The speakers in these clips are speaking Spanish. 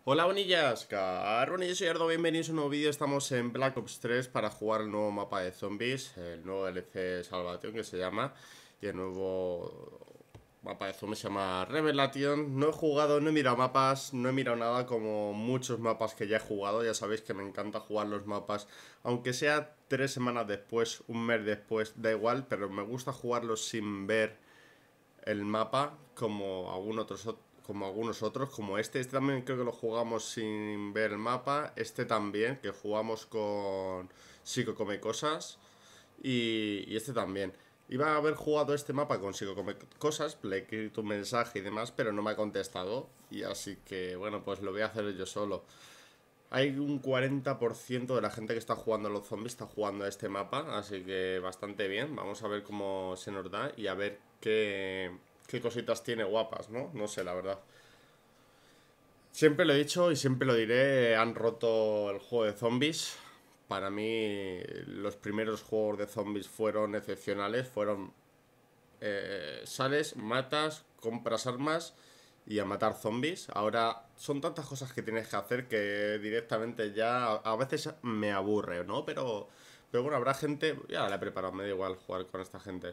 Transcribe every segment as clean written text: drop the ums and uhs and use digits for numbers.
Hola bonillas, Carboni, yo soy Ardo, bienvenidos a un nuevo vídeo. Estamos en Black Ops 3 para jugar el nuevo mapa de zombies, el nuevo DLC Salvation que se llama. Y el nuevo mapa de zombies se llama Revelation. No he jugado, no he mirado mapas, no he mirado nada como muchos mapas que ya he jugado. Ya sabéis que me encanta jugar los mapas, aunque sea 3 semanas después, un mes después, da igual. Pero me gusta jugarlos sin ver el mapa como algunos otros, como este. Este también creo que lo jugamos sin ver el mapa. Este también, que jugamos con Psico Come Cosas. Y este también. Iba a haber jugado este mapa con Psico Come Cosas, le he escrito un mensaje y demás, pero no me ha contestado. Y así que, bueno, pues lo voy a hacer yo solo. Hay un 40% de la gente que está jugando a los zombies está jugando a este mapa, así que bastante bien. Vamos a ver cómo se nos da y a ver qué cositas tiene guapas, ¿no? No sé, la verdad. Siempre lo he dicho y siempre lo diré, han roto el juego de zombies. Para mí los primeros juegos de zombies fueron excepcionales, fueron sales, matas, compras armas y a matar zombies. Ahora son tantas cosas que tienes que hacer que directamente ya a veces me aburre, ¿no? Pero bueno, habrá gente, ya la he preparado, me da igual jugar con esta gente.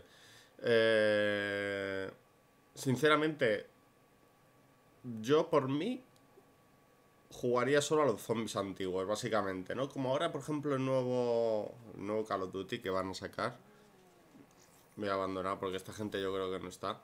Eh, Sinceramente, yo por mí jugaría solo a los zombies antiguos, básicamente, ¿no? Como ahora, por ejemplo, el nuevo Call of Duty que van a sacar. Voy a abandonar porque esta gente yo creo que no está.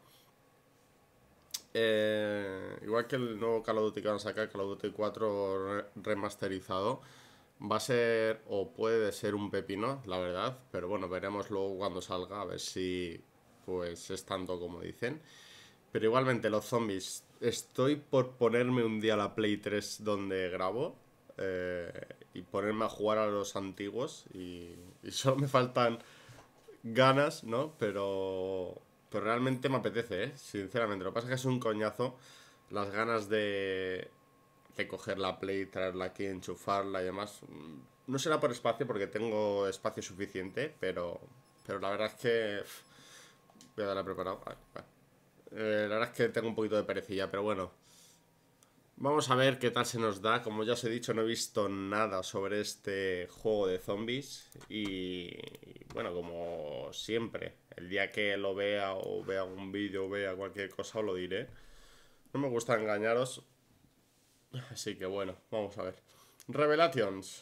Igual que el nuevo Call of Duty que van a sacar, Call of Duty 4 remasterizado, va a ser o puede ser un pepino, la verdad. Pero bueno, veremos luego cuando salga, a ver si pues es tanto como dicen. Pero igualmente los zombies, estoy por ponerme un día la Play 3 donde grabo y ponerme a jugar a los antiguos y solo me faltan ganas, ¿no? Pero realmente me apetece, ¿eh? Sinceramente. Lo que pasa es que es un coñazo las ganas de coger la Play, traerla aquí, enchufarla y demás. No será por espacio porque tengo espacio suficiente, pero la verdad es que... voy a darle a preparado. Vale, vale. La verdad es que tengo un poquito de perecilla, pero bueno. Vamos a ver qué tal se nos da. Como ya os he dicho, no he visto nada sobre este juego de zombies. Y bueno, como siempre, el día que lo vea o vea un vídeo o vea cualquier cosa os lo diré. No me gusta engañaros. Así que bueno, vamos a ver. Revelations.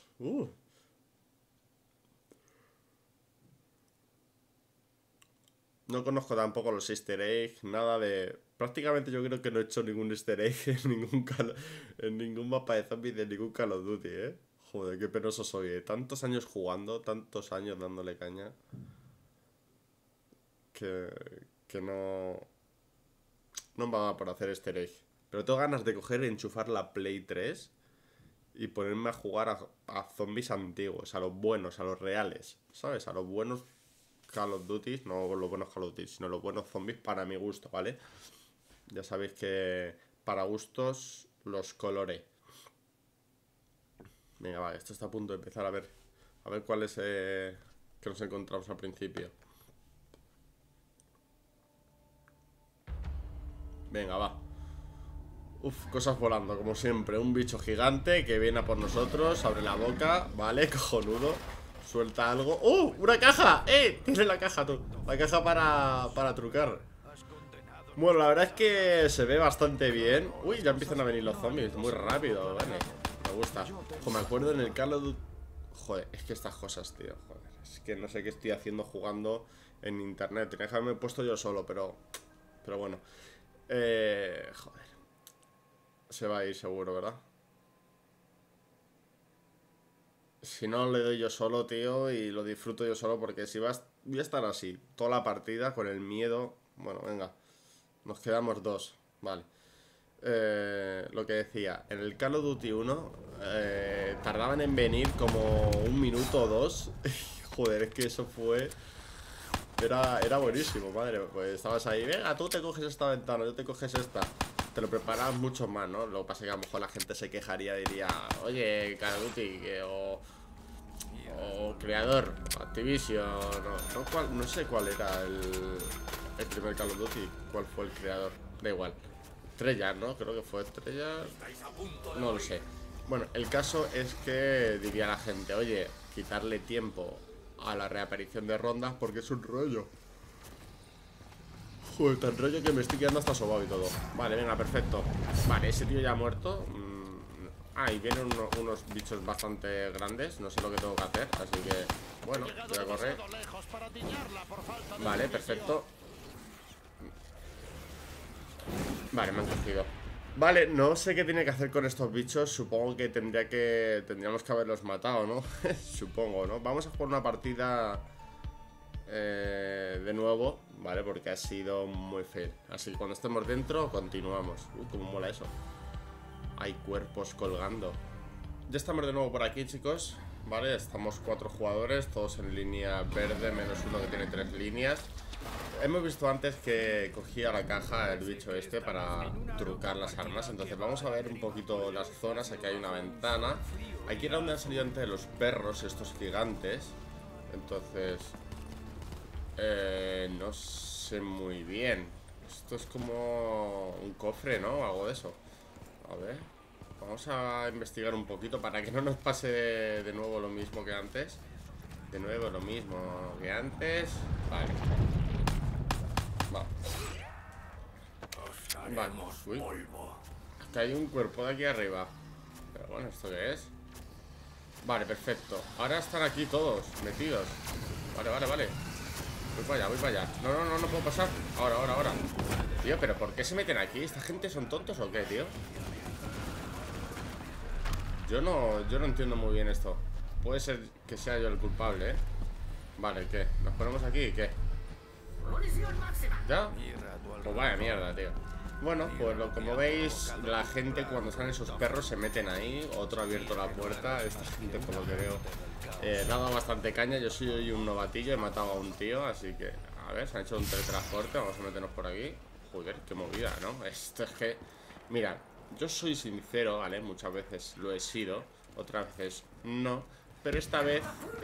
No conozco tampoco los easter eggs, nada de... Prácticamente yo creo que no he hecho ningún easter egg en ningún mapa de zombies de ningún Call of Duty, ¿eh? Joder, qué penoso soy, ¿eh? Tantos años jugando, tantos años dándole caña, que, que no me va por hacer easter egg. Pero tengo ganas de coger y enchufar la Play 3 y ponerme a jugar a zombies antiguos, a los buenos, a los reales, ¿sabes? A los buenos Call of Duty, no los buenos Call of Duty, sino los buenos zombies para mi gusto, ¿vale? Ya sabéis que para gustos los coloré. Venga, vale, esto está a punto de empezar a ver. A ver cuál es que nos encontramos al principio. Venga, va. Uf, cosas volando, como siempre. Un bicho gigante que viene a por nosotros. Abre la boca, vale, cojonudo. Suelta algo. ¡Uh! ¡Una caja! Tiene la caja, tú. La caja para trucar. Bueno, la verdad es que se ve bastante bien. Uy, ya empiezan a venir los zombies. Muy rápido, vale. Me gusta. Ojo, me acuerdo en el Call of Duty... Joder, es que estas cosas, tío. Joder, es que no sé qué estoy haciendo jugando en internet. Tenía que haberme puesto yo solo, pero bueno. Joder. Se va a ir seguro, ¿verdad? Si no le doy yo solo, tío, y lo disfruto yo solo, porque si voy a estar así toda la partida con el miedo. Bueno, venga. Nos quedamos dos. Vale. Lo que decía, en el Call of Duty 1 tardaban en venir como un minuto o dos. Joder, es que eso fue... Era buenísimo, madre. Pues estabas ahí, venga, tú te coges esta ventana, yo te coges esta. Te lo preparabas mucho más, ¿no? Lo que pasa es que a lo mejor la gente se quejaría, diría, oye, Call of Duty, o creador, Activision, no sé cuál era el primer Call of Duty, cuál fue el creador, da igual. estrella, ¿no? Creo que fue estrella. No lo sé. Bueno, el caso es que diría la gente, oye, quitarle tiempo a la reaparición de rondas porque es un rollo. Joder, tan rollo que me estoy quedando hasta sobado y todo. Vale, venga, perfecto. Vale, ese tío ya ha muerto. Y vienen unos bichos bastante grandes. No sé lo que tengo que hacer, así que bueno, voy a correr. Vale, perfecto. Vale, me han cogido. Vale, no sé qué tiene que hacer con estos bichos. Supongo que tendríamos que haberlos matado, ¿no? Supongo, ¿no? Vamos a jugar una partida de nuevo, ¿vale? Porque ha sido muy fail. Así que cuando estemos dentro, continuamos. Cómo mola eso. Hay cuerpos colgando. Ya estamos de nuevo por aquí, chicos. Vale, estamos 4 jugadores, todos en línea verde, menos uno que tiene 3 líneas. Hemos visto antes que cogía la caja el bicho este para trucar las armas. Entonces vamos a ver un poquito las zonas. Aquí hay una ventana. Aquí era donde han salido antes los perros, estos gigantes. Entonces no sé muy bien. Esto es como un cofre, ¿no? Algo de eso. A ver, vamos a investigar un poquito para que no nos pase de nuevo lo mismo que antes. De nuevo lo mismo que antes. Vale. Vale. Uy. Hasta hay un cuerpo de aquí arriba. Pero bueno, ¿esto qué es? Vale, perfecto. Ahora están aquí todos metidos. Vale, vale, vale. Voy para allá, voy para allá. No puedo pasar. Ahora. Tío, pero ¿por qué se meten aquí? ¿Esta gente son tontos o qué, tío? Yo no entiendo muy bien esto. Puede ser que sea yo el culpable, ¿eh? Vale, ¿qué? ¿Nos ponemos aquí y qué? ¿Ya? Pues vaya mierda, tío. Bueno, pues como veis, la gente cuando salen esos perros se meten ahí. Otro ha abierto la puerta. Esta gente, por lo que veo, le ha dado bastante caña. Yo soy un novatillo, he matado a un tío. Así que, a ver, se han hecho un teletransporte. Vamos a meternos por aquí. Joder, qué movida, ¿no? Esto es que... Mira, yo soy sincero, ¿vale? Muchas veces lo he sido, otras veces no. Pero esta vez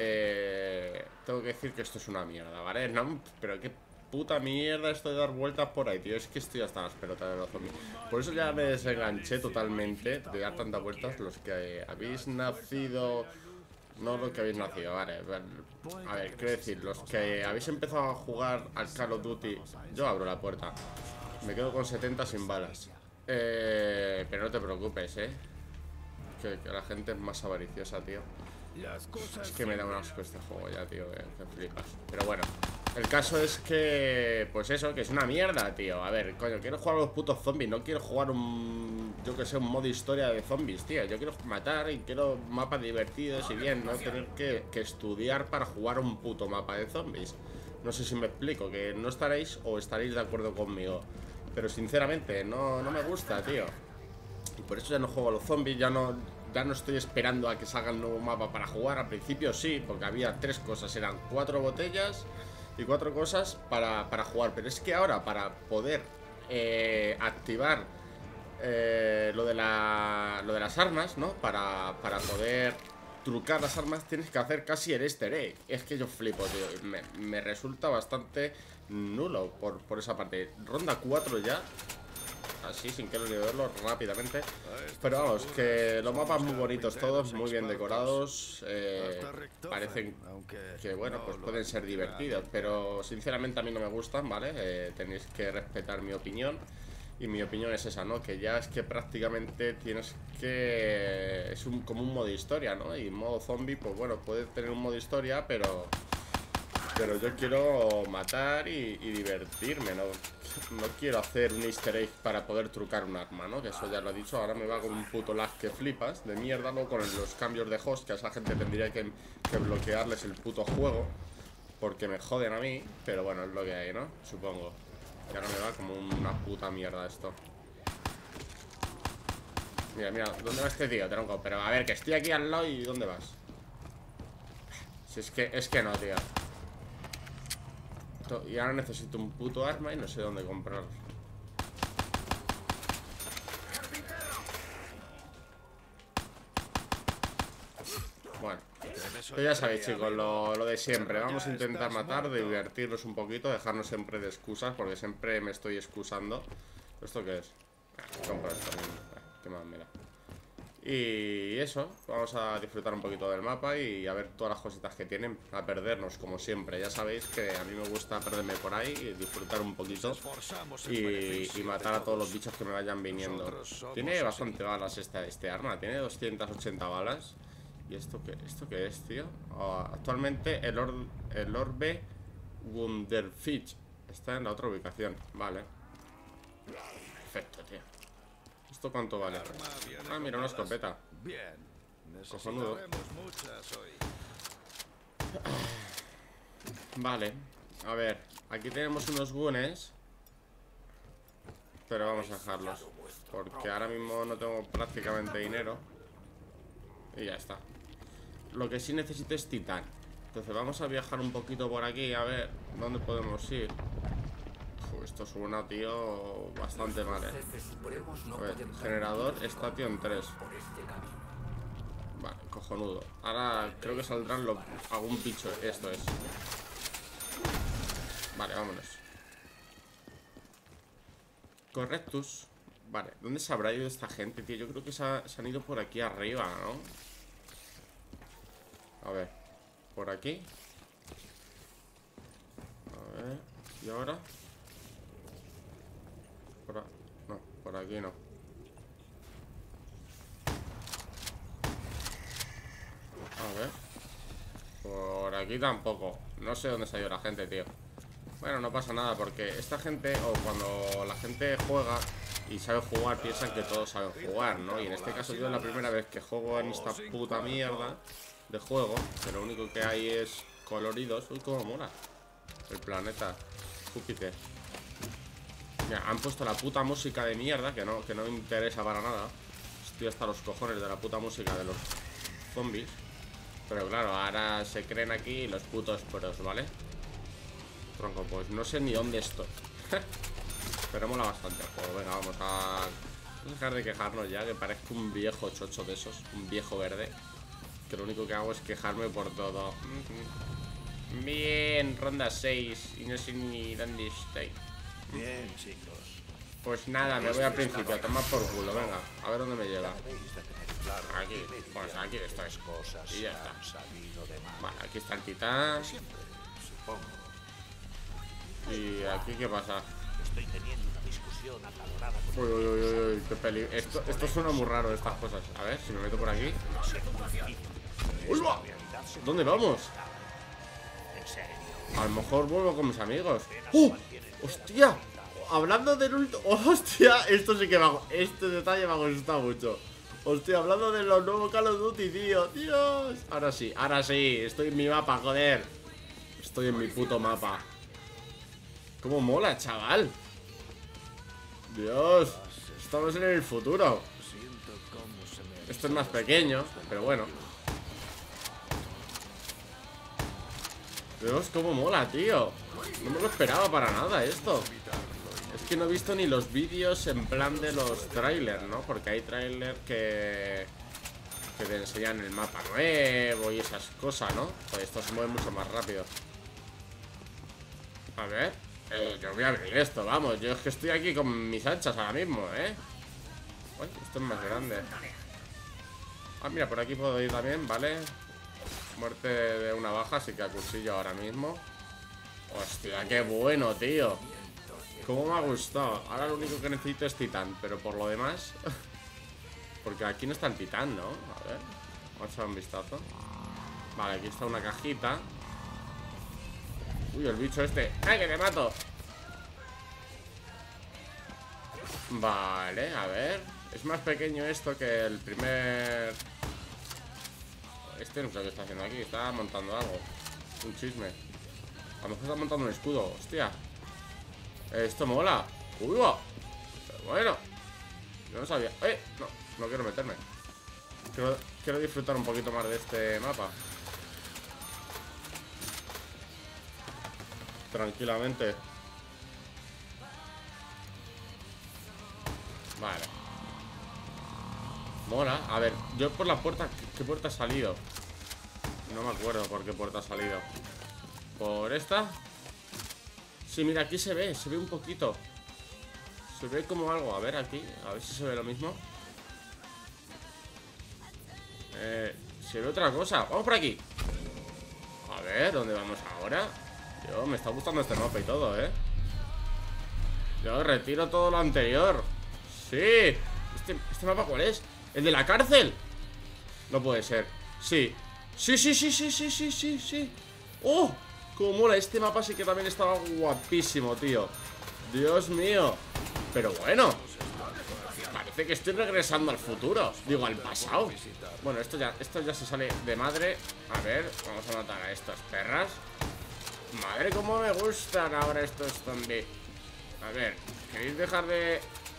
tengo que decir que esto es una mierda, ¿vale? No, pero qué puta mierda esto de dar vueltas por ahí, tío. Es que estoy hasta las pelotas de los zombies. Por eso ya me desenganché totalmente de dar tantas vueltas. Los que habéis nacido... No los que habéis nacido, vale. A ver, quiero decir, los que habéis empezado a jugar al Call of Duty. Yo abro la puerta. Me quedo con 70 sin balas. Pero no te preocupes, que la gente es más avariciosa, tío. Es que me da un asco este juego ya, tío, que flipas. Pero bueno, el caso es que... Pues eso, que es una mierda, tío. A ver, coño, quiero jugar a los putos zombies. No quiero jugar yo que sé, un modo historia de zombies, tío. Yo quiero matar y quiero mapas divertidos y bien. No tener que estudiar para jugar un puto mapa de zombies. No sé si me explico, que no estaréis o estaréis de acuerdo conmigo. Pero sinceramente, no me gusta, tío. Y por eso ya no juego a los zombies, ya no estoy esperando a que salga el nuevo mapa para jugar. Al principio sí, porque había 3 cosas, eran 4 botellas y 4 cosas para jugar. Pero es que ahora, para poder activar lo de las armas, ¿no? Para poder trucar las armas, tienes que hacer casi el easter egg. Es que yo flipo, tío. Me resulta bastante nulo por esa parte. Ronda 4 ya. Así, sin que ni verlo rápidamente. Pero vamos, que los mapas muy bonitos todos, muy bien decorados. Parecen que, bueno, pues pueden ser divertidos. Pero sinceramente a mí no me gustan, ¿vale? Tenéis que respetar mi opinión. Y mi opinión es esa, ¿no? Que ya es que prácticamente tienes que... Es como un modo historia, ¿no? Y modo zombie, pues bueno, puede tener un modo historia, pero yo quiero matar y divertirme, ¿no? No quiero hacer un easter egg para poder trucar un arma, ¿no? Que eso ya lo he dicho. Ahora me va con un puto lag que flipas de mierda, ¿no? Con los cambios de host, que a esa gente tendría que bloquearles el puto juego, porque me joden a mí. Pero bueno, es lo que hay, ¿no? Supongo. Y ahora me va como una puta mierda esto. Mira, ¿dónde va este tío, tronco? Pero a ver, que estoy aquí al lado y ¿dónde vas? Si es que no, tío. Y ahora necesito un puto arma y no sé dónde comprarlo. Bueno, pues ya sabéis, chicos, lo de siempre. Vamos a intentar matar, divertirnos un poquito, dejarnos siempre de excusas, porque siempre me estoy excusando. ¿Esto qué es? Compro esto mismo. Qué más me da. Y eso, vamos a disfrutar un poquito del mapa y a ver todas las cositas que tienen, a perdernos como siempre. Ya sabéis que a mí me gusta perderme por ahí y disfrutar un poquito y matar a todos los bichos que me vayan viniendo. Tiene bastante balas este arma, tiene 280 balas. ¿Y esto qué es, tío? Actualmente el Orbe Wunderfisch está en la otra ubicación, vale. Perfecto, tío. ¿Esto cuánto vale? Ah, mira, una escopeta. Bien. Cojonudo. Muchas hoy. Vale, a ver, aquí tenemos unos gunes, pero vamos a dejarlos porque ahora mismo no tengo prácticamente dinero. Y ya está. Lo que sí necesito es titán. Entonces vamos a viajar un poquito por aquí. A ver, ¿dónde podemos ir? Esto suena, tío, bastante mal, A ver, generador Station 3. Vale, cojonudo. Ahora creo que saldrán algún bicho. Esto es. Vale, vámonos. Correctus. Vale, ¿dónde se habrá ido esta gente, tío? Yo creo que se han ido por aquí arriba, ¿no? A ver, por aquí. A ver, ¿y ahora? No, por aquí no. A ver. Por aquí tampoco. No sé dónde se ha ido la gente, tío. Bueno, no pasa nada porque esta gente, o cuando la gente juega y sabe jugar, piensan que todos saben jugar, ¿no? Y en este caso yo es la primera vez que juego en esta puta mierda de juego, que lo único que hay es coloridos. Uy, cómo mola el planeta Júpiter. Mira, han puesto la puta música de mierda, que no me interesa para nada. Estoy hasta los cojones de la puta música de los zombies. Pero claro, ahora se creen aquí los putos pros, ¿vale? Tronco, pues no sé ni dónde estoy. Pero mola bastante el juego. Venga, vamos a dejar de quejarnos ya, que parezco un viejo chocho de esos. Un viejo verde, que lo único que hago es quejarme por todo. Bien, ronda 6. Y no sé ni dónde estoy. Bien, chicos. Pues nada, me voy al principio, a tomar por culo, venga, a ver dónde me lleva. Aquí, pues aquí estoy. Y ya está. Vale, aquí está el titán. Y aquí, ¿qué pasa? Estoy teniendo una discusión acalorada con Uy, uy, uy, uy, qué peligro. Esto suena muy raro, estas cosas. A ver, si me meto por aquí. ¡Uy, va! ¿Dónde vamos? en serio. A lo mejor vuelvo con mis amigos. ¡Oh! ¡Hostia! Hablando del último... ¡Hostia! Esto sí que me ha... Este detalle me ha gustado mucho. Hostia, hablando de los nuevos Call of Duty, tío. ¡Dios! Ahora sí. Estoy en mi mapa, joder. Estoy en mi puto mapa. ¡Cómo mola, chaval! Dios. Estamos en el futuro. Esto es más pequeño, pero bueno. Dios, cómo mola, tío. No me lo esperaba para nada esto. Es que no he visto ni los vídeos en plan de los trailers, ¿no? Porque hay trailers que te enseñan el mapa nuevo y esas cosas, ¿no? Pues esto se mueve mucho más rápido. A ver, yo voy a abrir esto, vamos. Yo es que estoy aquí con mis hachas ahora mismo, ¿eh? Uy, esto es más grande. Ah, mira, por aquí puedo ir también, ¿vale? Muerte de una baja, así que a cuchillo ahora mismo. Hostia, qué bueno, tío. Cómo me ha gustado. Ahora lo único que necesito es titán, pero por lo demás... Porque aquí no está el titán, ¿no? A ver, vamos a echar un vistazo. Vale, aquí está una cajita. Uy, el bicho este. ¡Ay, que te mato! Vale, a ver. Es más pequeño esto que el primer... Este no sé qué está haciendo aquí. Está montando algo. Un chisme. A lo mejor está montando un escudo. Hostia. Esto mola. Uy, va. Pero bueno. Yo no sabía. No quiero meterme. Quiero disfrutar un poquito más de este mapa. Tranquilamente. Vale. Mola. A ver, yo por la puerta... ¿Qué puerta ha salido? No me acuerdo por qué puerta ha salido. ¿Por esta? Sí, mira, aquí se ve un poquito. Se ve como algo. A ver aquí. A ver si se ve lo mismo. Se ve otra cosa. Vamos por aquí. A ver, ¿dónde vamos ahora? Yo, me está gustando este mapa y todo, ¿eh? Yo retiro todo lo anterior. Sí. ¿Este mapa cuál es? ¿El de la cárcel? No puede ser. Sí. Sí, sí, sí, sí, sí, sí, sí, sí. ¡Oh! Cómo mola. Este mapa sí que también estaba guapísimo, tío. Dios mío. Pero bueno, parece que estoy regresando al futuro. Digo, al pasado. Bueno, esto ya se sale de madre. A ver, vamos a matar a estas perras. Madre, cómo me gustan ahora estos zombies. A ver, ¿queréis dejar de...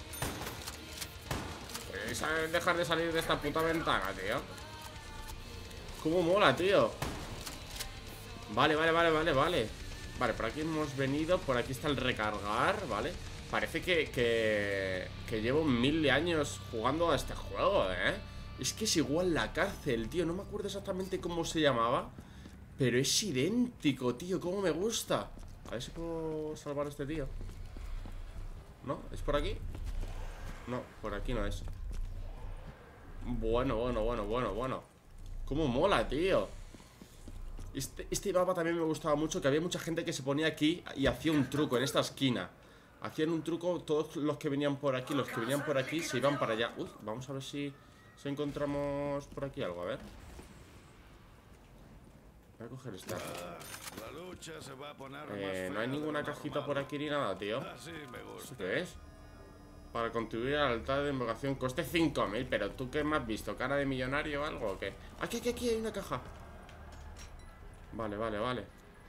¿Queréis dejar de salir de esta puta ventana, tío? Cómo mola, tío. Vale, vale, vale, vale, vale. Vale, por aquí hemos venido. Por aquí está el recargar, ¿vale? Parece que llevo 1000 años jugando a este juego, ¿eh? Es que es igual la cárcel, tío. No me acuerdo exactamente cómo se llamaba, pero es idéntico, tío. Cómo me gusta. A ver si puedo salvar a este tío. ¿No? ¿Es por aquí? No, por aquí no es. Bueno, bueno, bueno, bueno, bueno. Cómo mola, tío. Este mapa también me gustaba mucho. Que había mucha gente que se ponía aquí y hacía un truco en esta esquina. Hacían un truco, todos los que venían por aquí. Los que venían por aquí se iban para allá. Uy, vamos a ver si encontramos por aquí algo, a ver. Voy a coger esta. La lucha se va a poner más No hay ninguna cajita por aquí ni nada, tío. Así me gusta. ¿Esto qué es? Para contribuir al altar de invocación. Coste 5000. Pero ¿tú qué me has visto? ¿Cara de millonario o algo o qué? Aquí, aquí, aquí hay una caja. Vale, vale, vale.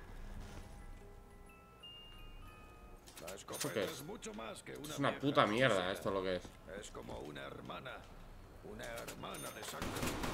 La ¿Esto escopeta qué es es? much más que una Es una vieja puta mierda necesidad. esto lo que es. Es como una hermana de sangre.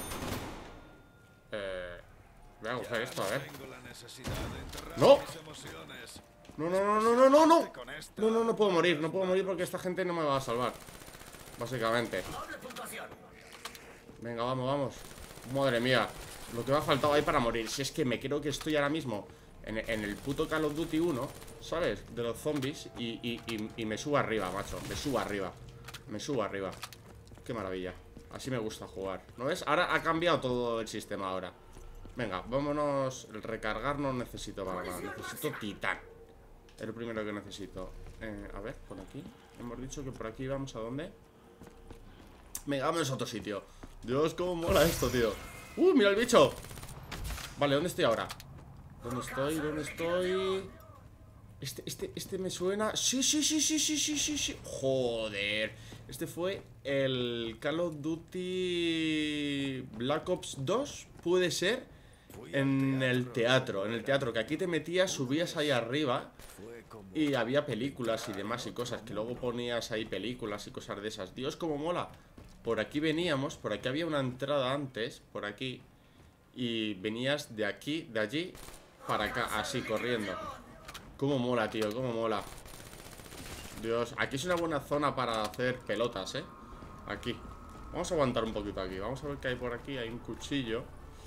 Voy a coger esto, a ver. Tengo la necesidad de enterrar ¡No! mis emociones. No, no, no, no, no, no, no. Con esta No, no, no puedo morir. No puedo morir porque esta gente no me va a salvar. Básicamente. Venga, vamos, vamos. Madre mía. Lo que me ha faltado ahí para morir. Si es que me creo que estoy ahora mismo en el puto Call of Duty 1, ¿sabes? De los zombies. Y me subo arriba, macho. Me subo arriba. Me subo arriba. Qué maravilla. Así me gusta jugar. ¿No ves? Ahora ha cambiado todo el sistema ahora. Venga, vámonos. El recargar no necesito para nada. Necesito titán. Es lo primero que necesito. A ver, por aquí. Hemos dicho que por aquí vamos a dónde. Venga, vámonos a otro sitio. Dios, cómo mola esto, tío. Mira el bicho. Vale, ¿dónde estoy ahora? ¿Dónde estoy? ¿Dónde estoy? Este me suena. Sí, sí, sí, sí, sí, sí, sí, sí. Joder. Este fue el Call of Duty Black Ops 2. Puede ser. En el teatro. En el teatro. Que aquí te metías, subías ahí arriba. Y había películas y demás y cosas. Que luego ponías ahí películas y cosas de esas. Dios, cómo mola. Por aquí veníamos. Por aquí había una entrada antes. Por aquí. Y venías de aquí, de allí, para acá, así, corriendo. Cómo mola, tío, cómo mola. Dios, aquí es una buena zona para hacer pelotas, ¿eh? Aquí. Vamos a aguantar un poquito aquí. Vamos a ver qué hay por aquí. Hay un cuchillo.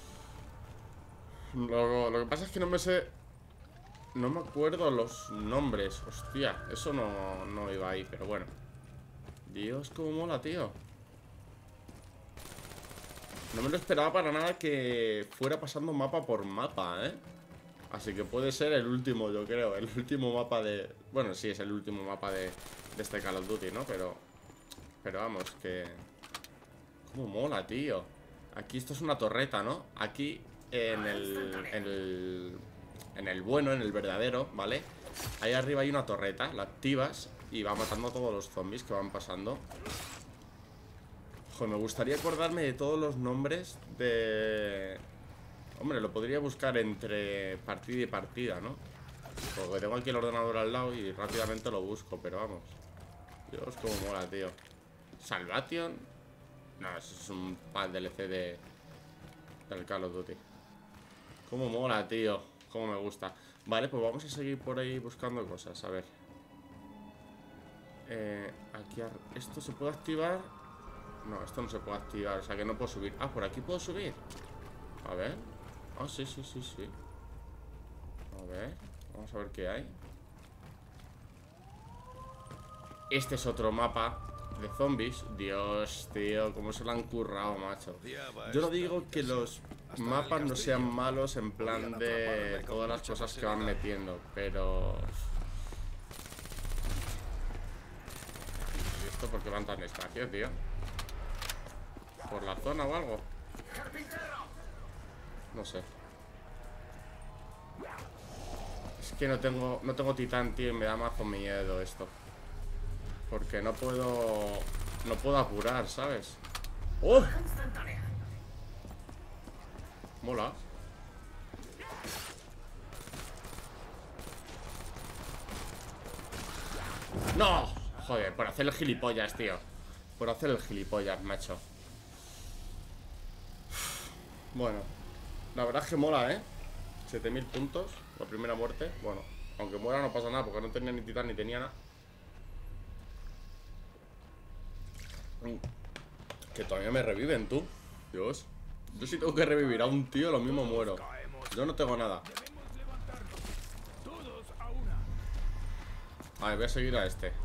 Lo que pasa es que no me sé... No me acuerdo los nombres. Hostia, eso no iba ahí, pero bueno. Dios, cómo mola, tío. No me lo esperaba para nada que fuera pasando mapa por mapa, ¿eh? Así que puede ser el último, yo creo. El último mapa de... Bueno, sí, es el último mapa de este Call of Duty, ¿no? Pero vamos, que... Cómo mola, tío. Aquí esto es una torreta, ¿no? Aquí en el bueno, en el verdadero, ¿vale? Ahí arriba hay una torreta, la activas y va matando a todos los zombies que van pasando. Joder, me gustaría acordarme de todos los nombres de... Hombre, lo podría buscar entre partida y partida, ¿no? Porque tengo aquí el ordenador al lado y rápidamente lo busco, pero vamos. Dios, cómo mola, tío. Salvation. No, eso es un DLC del Call of Duty. Cómo mola, tío. Cómo me gusta. Vale, pues vamos a seguir por ahí buscando cosas, a ver. Aquí ¿esto se puede activar? No, esto no se puede activar, o sea que no puedo subir. Ah, por aquí puedo subir. A ver. Ah, sí, sí, sí, sí. A ver, vamos a ver qué hay. Este es otro mapa de zombies. Dios, tío, cómo se lo han currado, macho. Yo no digo que los mapas no sean malos en plan de todas las cosas que van metiendo, pero... ¿Y esto por qué van tan despacio, tío? ¿Por la zona o algo? No sé. Es que no tengo titán, tío, y me da mazo miedo esto. Porque no puedo apurar, ¿sabes? ¡Oh! Mola. ¡No! Joder, por hacer el gilipollas, tío. Por hacer el gilipollas, macho. Bueno, la verdad es que mola, ¿eh? 7000 puntos, la primera muerte. Bueno, aunque muera no pasa nada, porque no tenía ni titán ni tenía nada. Que todavía me reviven, tú. Dios. Yo si tengo que revivir a un tío, lo mismo muero. Yo no tengo nada. Vale, voy a seguir a este.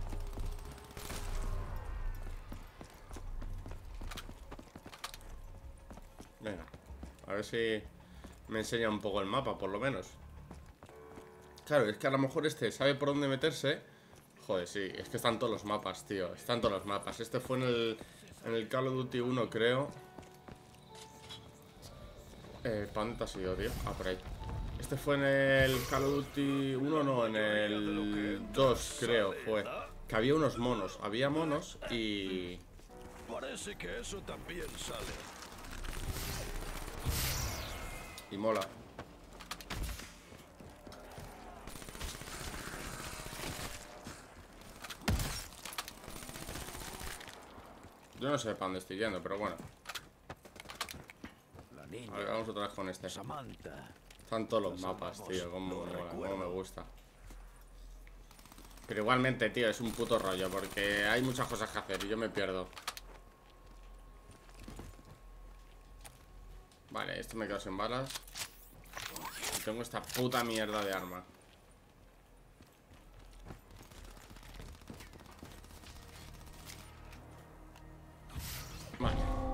Venga. A ver si me enseña un poco el mapa, por lo menos. Claro, es que a lo mejor este sabe por dónde meterse. Joder, sí, es que están todos los mapas, tío. Están todos los mapas. Este fue en el Call of Duty 1, creo. ¿Para dónde te has ido, tío? Ah, por ahí. Este fue en el Call of Duty 1, no, en el 2, creo, fue. Que había unos monos. Había monos y... Parece que eso también sale. Y mola. Yo no sé para dónde estoy yendo, pero bueno. A ver, vamos otra vez con este. Samantha. Están todos los mapas, tío, como me gusta. Pero igualmente, tío, es un puto rollo, porque hay muchas cosas que hacer y yo me pierdo. Vale, esto me quedo sin balas. Y tengo esta puta mierda de arma. Vale.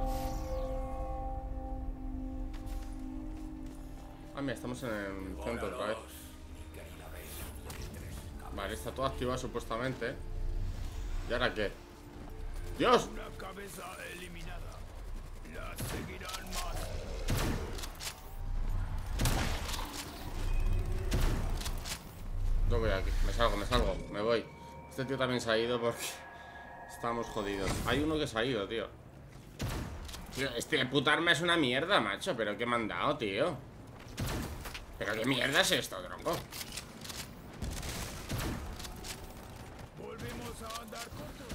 Ah, mira, estamos en el centro otra vez. Vale, está todo activado supuestamente. ¿Y ahora qué? ¡Dios! Una cabeza eliminada. La seguirán más. Yo voy aquí, me salgo, me voy. Este tío también se ha ido porque estamos jodidos. Hay uno que se ha ido, tío. Tío, este puta arma es una mierda, macho. ¿Pero qué me han dado, tío? ¿Pero qué mierda es esto, tronco? Volvemos a andar cortos.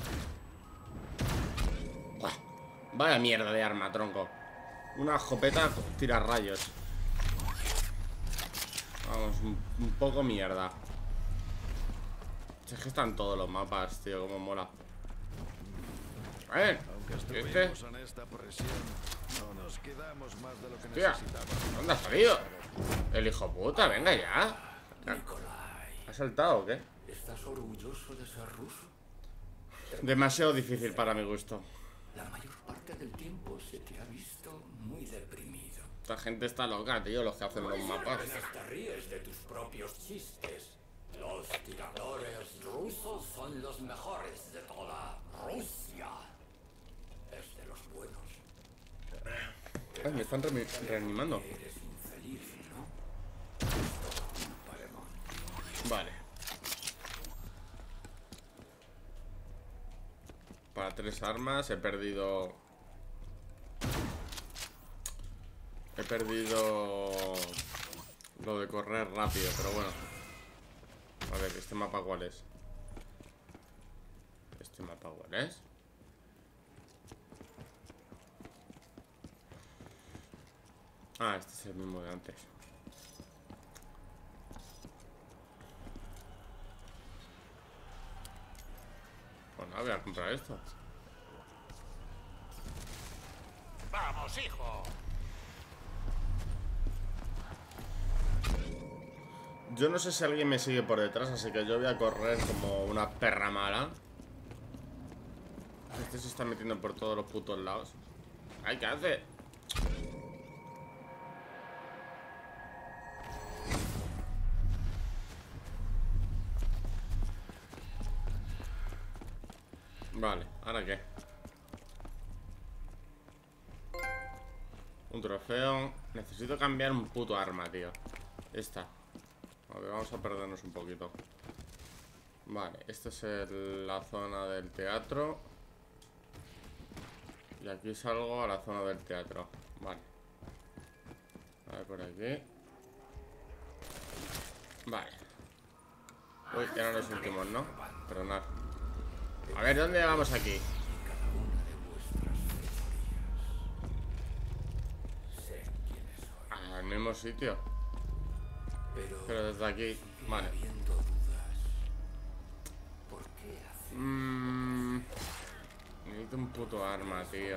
Buah, vaya mierda de arma, tronco. Una escopeta tira rayos. Vamos, un poco mierda. Es que están todos los mapas, tío, como mola. A ver, Aunque este. estuvimos en esta presión, no nos quedamos más de lo que Tía, necesitábamos. ¿dónde ha salido? El hijo puta, venga ya. Nikolai, ¿Ha saltado o qué? ¿estás orgulloso de ser ruso? Demasiado difícil para mi gusto. La mayor parte del tiempo se te ha visto muy deprimido. Esta gente está loca, tío, los que hacen los mapas. Te ríes de tus propios chistes. Los tiradores rusos son los mejores de toda Rusia. Es de los buenos. Ay, me están reanimando. Eres infeliz, ¿no? Vale. Para 3 armas he perdido... He perdido lo de correr rápido, pero bueno. A ver, ¿este mapa cuál es? ¿Este mapa cuál es? Ah, este es el mismo de antes. Bueno, voy a comprar esto. ¡Vamos, hijo! Yo no sé si alguien me sigue por detrás, así que yo voy a correr como una perra mala. se está metiendo por todos los putos lados. ¡Ay, qué hace! Vale, ¿ahora qué? Un trofeo. Necesito cambiar un puto arma, tío. Esta. A ver, vamos a perdernos un poquito. Vale, esta es la zona del teatro. Y aquí salgo a la zona del teatro. Vale. A ver, por aquí. Vale. Uy, eran los últimos, ¿no? Perdonad. A ver, ¿dónde vamos aquí? Al mismo sitio. Pero desde aquí. Vale. Necesito un puto arma, tío.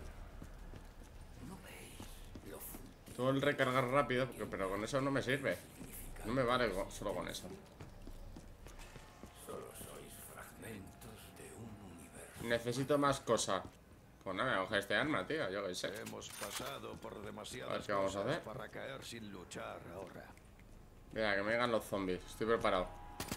Todo el recargar rápido, pero con eso no me sirve. No me vale solo con eso. Necesito más cosas. Pues nada, me coge este arma, tío. Yo qué sé. Hemos pasado por A ver demasiadas qué vamos a cosas hacer. para caer sin luchar ahora. Mira, que me llegan los zombies. Estoy preparado.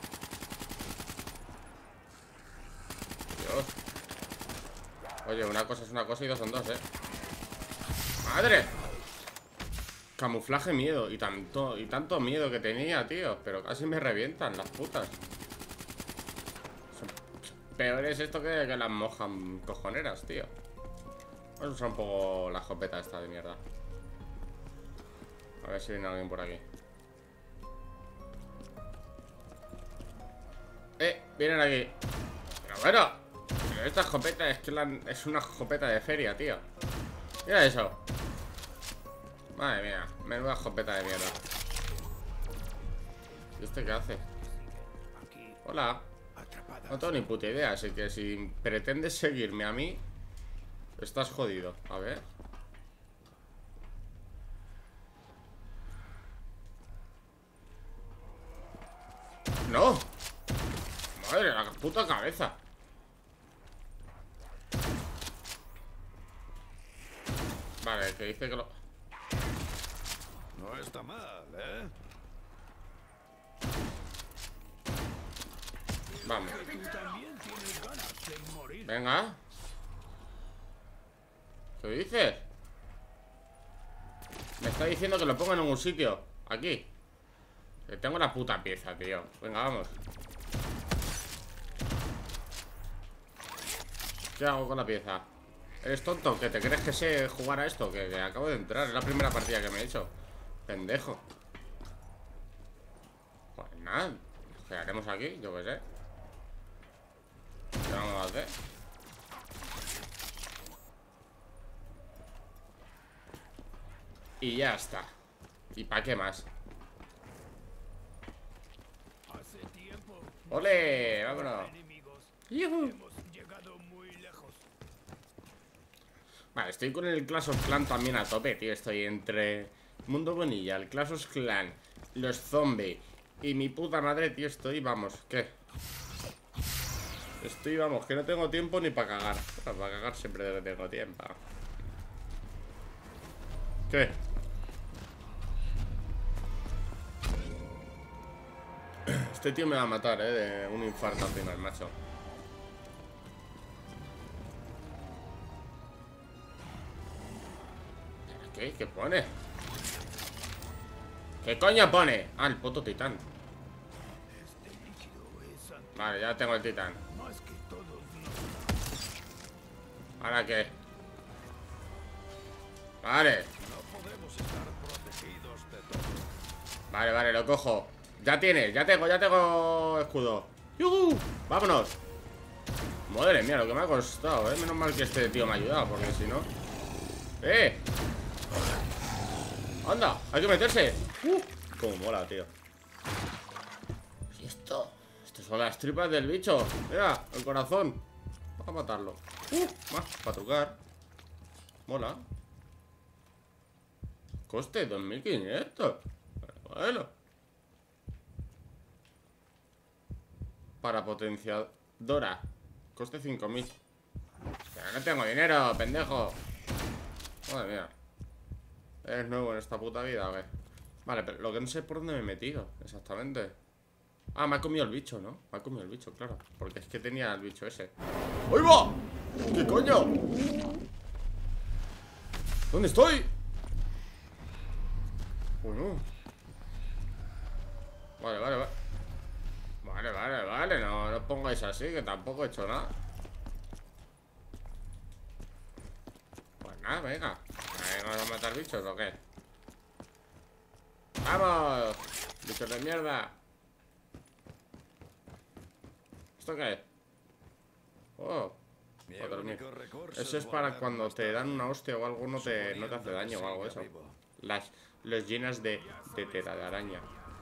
Dios. Oye, una cosa es una cosa y dos son dos, ¡Madre! Camuflaje miedo. Y tanto miedo que tenía, tío. Pero casi me revientan las putas. Son peores esto que las mojan cojoneras, tío. Vamos a usar un poco la escopeta esta de mierda. A ver si viene alguien por aquí. Vienen aquí. Pero bueno, pero esta escopeta es que es una escopeta de feria, tío. Mira eso. Madre mía, menuda escopeta de mierda. ¿Y este qué hace? Hola. No tengo ni puta idea, así que si pretendes seguirme a mí, estás jodido. A ver. ¡No! Madre, la puta cabeza. Vale, que dice que lo... No está mal, ¿eh? Vamos. Tú también tienes ganas de morir. Venga. ¿Qué dices? Me está diciendo que lo ponga en un sitio. Aquí. Que tengo la puta pieza, tío. Venga, vamos. ¿Qué hago con la pieza? ¿Eres tonto? ¿Que te crees que sé jugar a esto? Que acabo de entrar. Es la primera partida que me he hecho. Pendejo. Pues nada. ¿Qué haremos aquí? Yo qué sé. ¿Qué vamos a hacer? Y ya está. ¿Y para qué más? Hace tiempo. ¡Ole! ¡Vámonos! ¡Yuhu! Hemos llegado muy lejos. Vale, estoy con el Clash of Clan también a tope, tío. Estoy entre Mundo Bonilla, el Clash of Clan, los zombies y mi puta madre, tío. Estoy, vamos, ¿qué? Estoy, vamos, que no tengo tiempo ni para cagar. Bueno, para cagar siempre tengo tiempo. ¿Qué? Este tío me va a matar, de un infarto al final, macho. ¿Qué? ¿Qué pone? ¿Qué coño pone? Ah, el puto titán. Este líquido es Vale, ya tengo el titán. más que todos nosotros. ¿Ahora qué? Vale. No podemos estar protegidos de todo. Vale, vale, lo cojo. Ya tengo escudo. ¡Yuhu! ¡Vámonos! Madre mía, lo que me ha costado, Menos mal que este tío me ha ayudado, porque si no... ¡Anda! ¡Hay que meterse! Cómo mola, tío. ¿Y esto? Estas son las tripas del bicho. Mira, el corazón. Vamos a matarlo. Más, para trucar. Mola. Coste 2500. Bueno. Para potenciadora. Coste 5000. No tengo dinero, pendejo. Madre mía. ¿Eres nuevo en esta puta vida o qué? Vale, pero lo que no sé es por dónde me he metido exactamente. Ah, me ha comido el bicho, ¿no? Me ha comido el bicho, claro. Porque es que tenía el bicho ese. ¡Ahí va! ¿Qué coño? ¿Dónde estoy? Bueno. Vale, vale, vale. Vale, vale, vale. No, no pongáis así, que tampoco he hecho nada. Pues nada, venga. ¿Vamos a matar bichos o qué? ¡Vamos! ¡Bichos de mierda! ¿Esto qué es? Oh, para dormir. Eso es para cuando te dan una hostia o algo, no te hace daño o algo eso. Los llenas de tela de araña.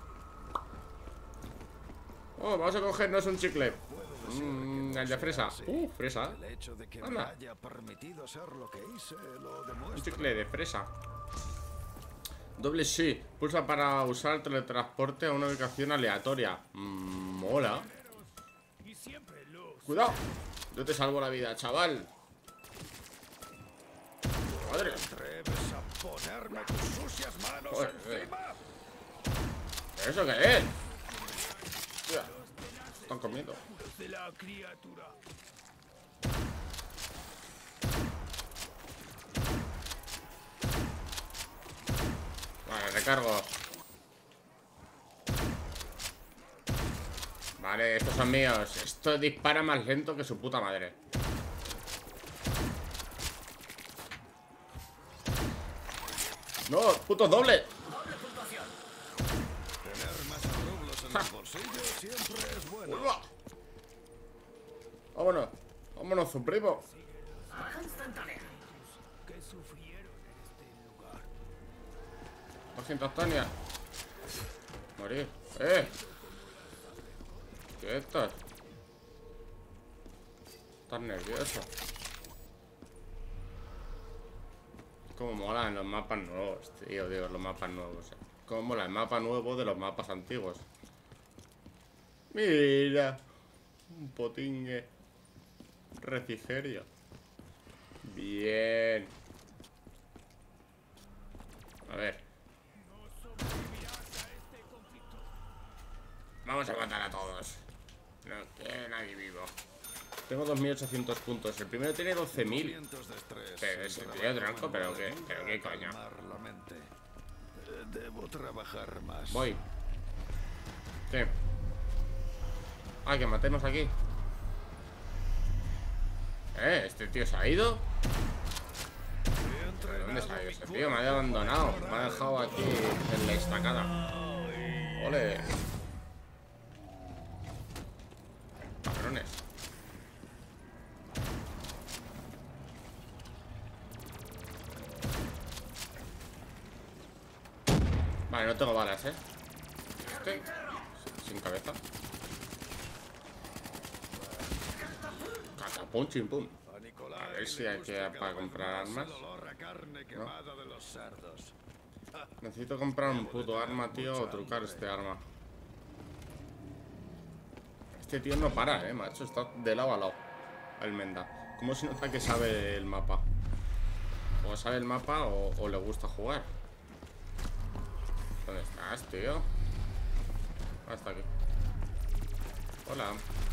Oh, vamos a cogernos un chicle. El de fresa. Fresa. Anda. Un chicle de fresa. Doble sí. Pulsa para usar el teletransporte a una ubicación aleatoria. Mola. Cuidado. Yo te salvo la vida, chaval. Madre. Joder, ¿eso qué es? Hostia. Están comiendo. Vale, recargo. Vale, estos son míos. Esto dispara más lento que su puta madre. ¡No! ¡Puto doble! ¡Uah! ¡Vámonos! ¡Vámonos, su primo! Baja instantánea. Morir. ¿Qué estás? Estás nervioso. Como molan los mapas nuevos, tío. Digo, los mapas nuevos. Como mola el mapa nuevo de los mapas antiguos. Mira. Un potingue. Refrigerio. Bien. A ver. Vamos a matar a todos. No queda nadie vivo. Tengo 2800 puntos. El primero tiene 12.000. Pero es el tío tranco, pero qué coño. Debo trabajar más. Voy. ¿Qué? Ah, que matemos aquí. Este tío se ha ido. ¿De dónde se ha ido ese tío? Me ha abandonado. Me ha dejado aquí en la estacada. Ole. Cabrones. Vale, no tengo balas, Estoy sin cabeza. Catapum, chimpum. A ver si hay que para comprar armas. No. Necesito comprar un puto arma, tío, o trucar este arma. Este tío no para, macho. Está de lado a lado. El Menda. ¿Cómo se nota que sabe el mapa? O sabe el mapa o le gusta jugar. ¿Dónde estás, tío? Hasta aquí. Hola.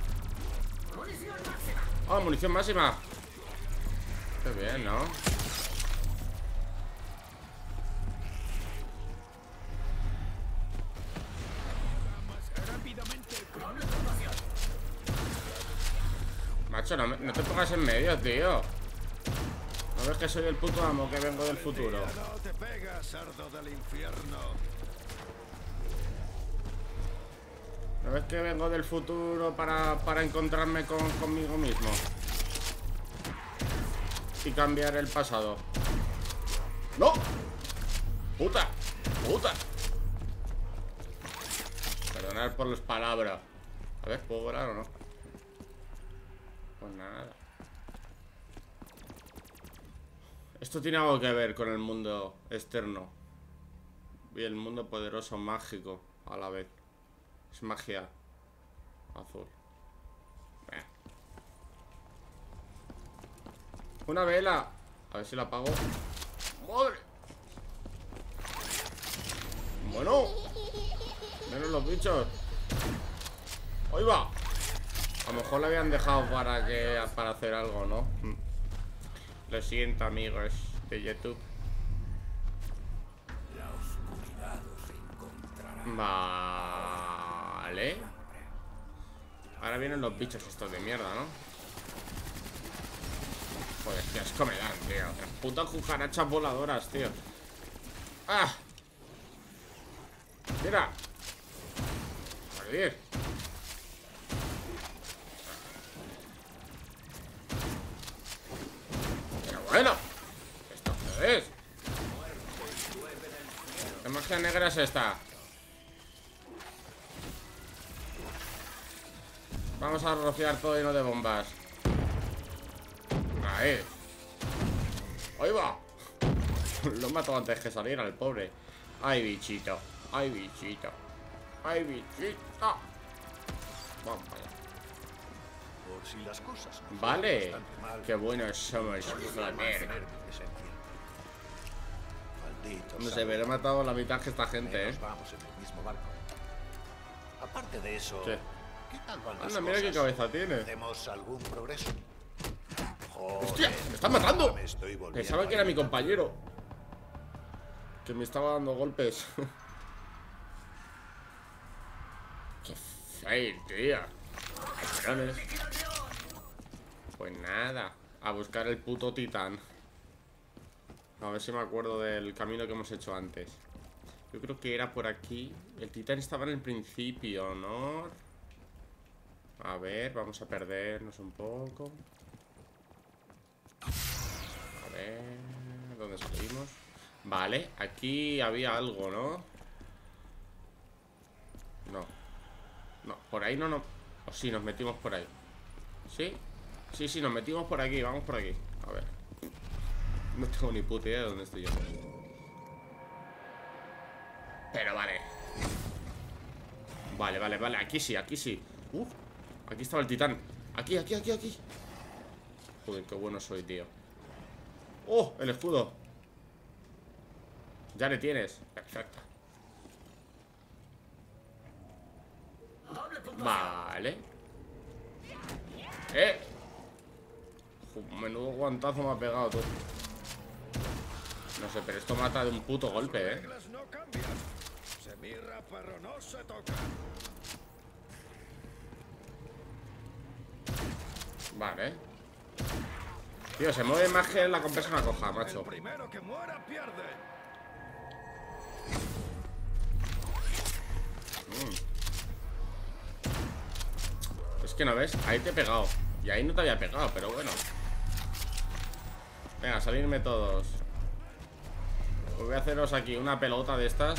¡Oh, munición máxima! Qué bien, ¿no? Macho, no te pongas en medio, tío. ¿No ves que soy el puto amo que vengo del futuro? No te pegas, sardo del infierno. ¿No ves que vengo del futuro para encontrarme conmigo mismo? Y cambiar el pasado. ¡No! ¡Puta! ¡Puta! Perdonad por las palabras. A ver, ¿puedo volar o no? Pues nada. Esto tiene algo que ver con el mundo externo y el mundo poderoso mágico a la vez. Es magia azul. Una vela. A ver si la apago. ¡Madre! Bueno. Menos los bichos. ¡Ahí va! A lo mejor le habían dejado para hacer algo, ¿no? Lo siento, amigos de YouTube. La oscuridad os encontrará. Vale. Ahora vienen los bichos estos de mierda, ¿no? Joder, qué asco me dan, tío. Las putas cucarachas voladoras, tío. ¡Ah! ¡Mira! ¡Joder! Pero bueno. ¿Esto qué es? ¿Qué magia negra es esta? Vamos a rociar todo lleno de bombas. Ahí. Ahí va. Lo he matado antes que saliera el pobre. Ay, bichito. Ay, bichito. Ay, bichito. Vamos allá. Por si las cosas no Vale. fueran bastante mal, Qué buenos somos. no Joder. mantener mi presencia. Maldito No sé, sea. pero he matado la mitad que esta gente, Menos vamos en el mismo barco. Aparte de eso, ¿Qué? ¿qué tal van las Anda, mira qué cosas? cabeza tiene. ¿Hacemos algún progreso? Joder, ¡Hostia! ¡Me están matando! me estoy volviendo Pensaba que era mi loco. compañero, que me estaba dando golpes. Qué fail, tío. Cabrones. Pues nada, a buscar el puto titán. A ver si me acuerdo del camino que hemos hecho antes. Yo creo que era por aquí. El titán estaba en el principio, ¿no? A ver, vamos a perdernos un poco. A ver, ¿dónde salimos? Vale, aquí había algo, ¿no? No. No, por ahí no. O sí, nos metimos por ahí. ¿Sí? Sí, nos metimos por aquí, vamos por aquí. A ver. No tengo ni puta idea de dónde estoy yo. Pero vale. Vale, aquí sí. Aquí estaba el titán. Aquí. Joder, qué bueno soy, tío. ¡Oh! El escudo. Ya le tienes. Perfecto. Vale. Menudo guantazo me ha pegado, tú. No sé, pero esto mata de un puto golpe, Reglas no cambian. Se mira, pero no se toca. Vale. Tío, se mueve más que la compresa una coja, macho. El primero que muera pierde. Es que no ves, ahí te he pegado. Y ahí no te había pegado, pero bueno. Venga, salirme todos. Pues voy a haceros aquí una pelota de estas.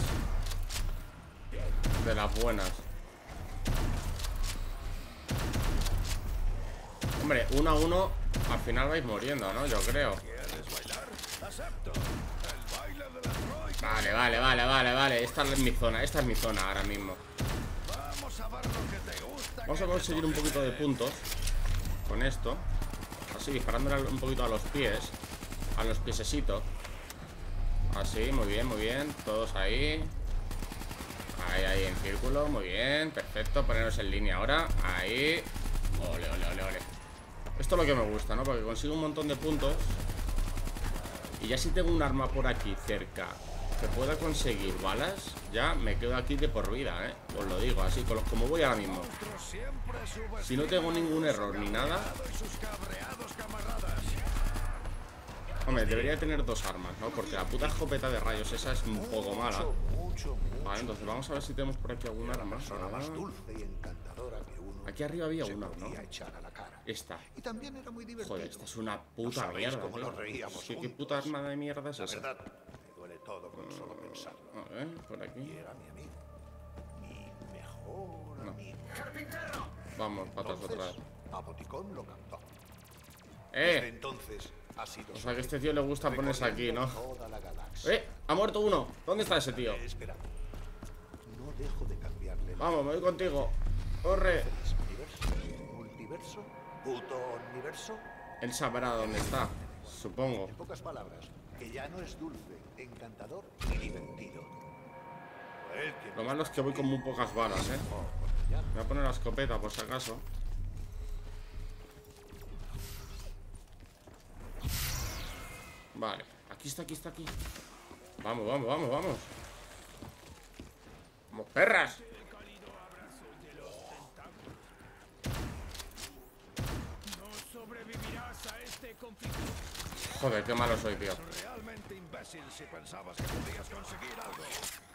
De las buenas. Hombre, 1 a 1. Al final vais muriendo, ¿no? Yo creo. ¿Quieres bailar? Acepto. El baile de la troika. Vale. Esta es mi zona ahora mismo. Vamos a ver lo que te gusta. Vamos a que conseguir te un poquito de puntos con esto. Así, disparándole un poquito a los pies. A los piesesitos. Así, muy bien. Todos ahí. Ahí, en círculo. Muy bien, perfecto. Ponernos en línea ahora. Ahí. Ole. Esto es lo que me gusta, ¿no? Porque consigo un montón de puntos. Y ya si tengo un arma por aquí cerca que pueda conseguir balas, ya me quedo aquí de por vida, ¿eh? Os lo digo, así, como voy ahora mismo. siempre subes Si no tengo ningún error ni nada. y sus cabreados camaradas. Hombre, debería tener 2 armas, ¿no? Porque la puta escopeta de rayos esa es un poco mala. Mucho. Vale, entonces vamos a ver si tenemos por aquí alguna arma. Persona más dulce y encantadora que uno Aquí arriba había se una, ¿no? podía echar a la cara. Esta. Y también era muy divertido. Joder, esta es una ¿No puta sabéis mierda, cómo tío. nos reíamos ¿Qué juntos? puta arma de mierda es La esa? verdad, me duele todo con solo pensarlo. A ver, por Y aquí. era mi amigo. Mi mejor amigo. Vamos, patas otra vez. Entonces, a Boticón lo captó. Desde entonces ha sido O sea que a este tío le gusta ponerse aquí, ¿no? toda la galaxia. Ha muerto uno. ¿Dónde está ese tío? Espera. No dejo de cambiarle la Vamos, me voy contigo. Corre. universo, multiverso, puto universo. Él sabrá dónde está. supongo. En pocas palabras, que ya no es dulce, encantador ni divertido. Él tiene Lo malo es que voy con muy pocas balas, ¿eh? Voy a poner la escopeta por si acaso. Vale, aquí está, aquí está, aquí. Vamos, vamos, vamos, vamos. ¡Vamos, perras! Joder, qué malo soy, tío. realmente imbécil si pensabas que podías conseguir algo.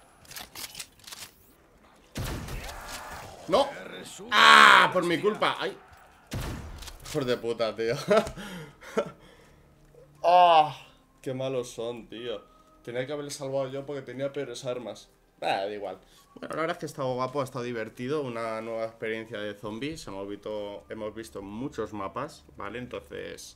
¡No! ¡Ah! Por mi culpa. ¡Ay! Hijos de puta, tío. ¡Ah! ¡Qué malos son, tío! Tenía que haberle salvado yo porque tenía peores armas. Da igual. Bueno, la verdad es que ha estado guapo, ha estado divertido. Una nueva experiencia de zombies. Hemos visto muchos mapas, ¿vale? Entonces...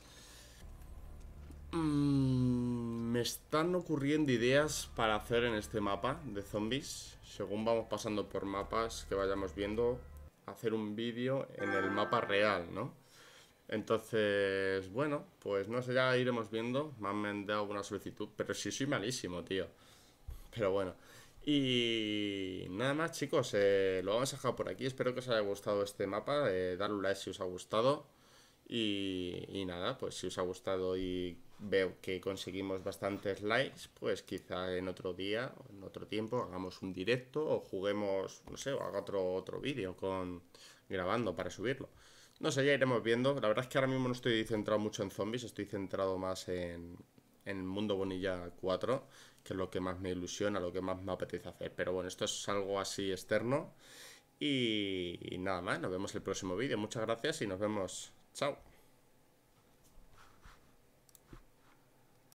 me están ocurriendo ideas para hacer en este mapa de zombies. Según vamos pasando por mapas que vayamos viendo, hacer un vídeo en el mapa real, ¿no? Entonces, bueno, pues no sé, ya iremos viendo. Me han mandado una solicitud, pero sí soy malísimo, tío. Pero bueno. Y nada más, chicos, lo vamos a dejar por aquí. Espero que os haya gustado este mapa. Darle un like si os ha gustado. Y nada, pues si os ha gustado y veo que conseguimos bastantes likes, pues quizá en otro día o en otro tiempo hagamos un directo o juguemos, no sé, o haga otro vídeo grabando para subirlo. No sé, ya iremos viendo. La verdad es que ahora mismo no estoy centrado mucho en zombies, estoy centrado más en el mundo Bonilla 4, que es lo que más me ilusiona, lo que más me apetece hacer. Pero bueno, esto es algo así externo. Y nada más, nos vemos en el próximo vídeo. Muchas gracias y nos vemos. Chao.